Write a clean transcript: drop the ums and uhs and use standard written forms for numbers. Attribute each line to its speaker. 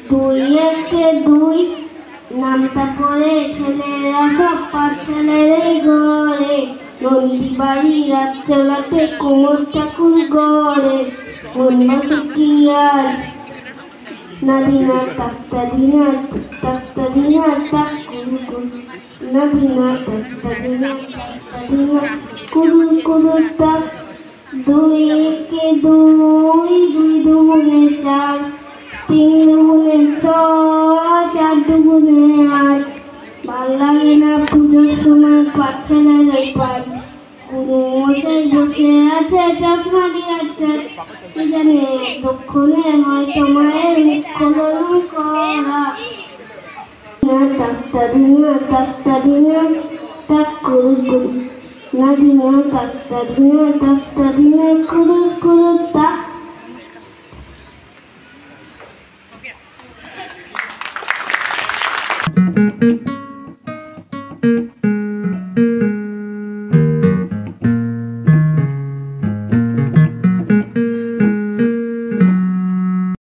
Speaker 1: দুই একে দুই নামটা পড়ে ছেলেরা সব পাঠশালের এই ঘরে নদীর বাড়ি রাত চলাতে কোমর ঠাকুর গড়ে অন্য কি আজ নাদিনা তাক্তা দিনা তাক্তা দিনা তাক নাদিনা তাক্তা দিনা তাক্তা দিনা কুরু কুরু তাক দুই একে দুই দুই দুগুণে চার তিন দুগুণে ছয় চার দুগুণে আট ভাল লাগে না পুজোর সময় পাঠশালায় পাই কোনো মশাই বসে আছে চশমা দিয়েছে কি জানে দক্ষণে হয়তো মায়ের মুখ্যদলন করা তাক্তা দিনা তাক্তা দিনা তাক কুরু কুরু নাদিনা তাক্তা দিনা কুরু কুরু তাক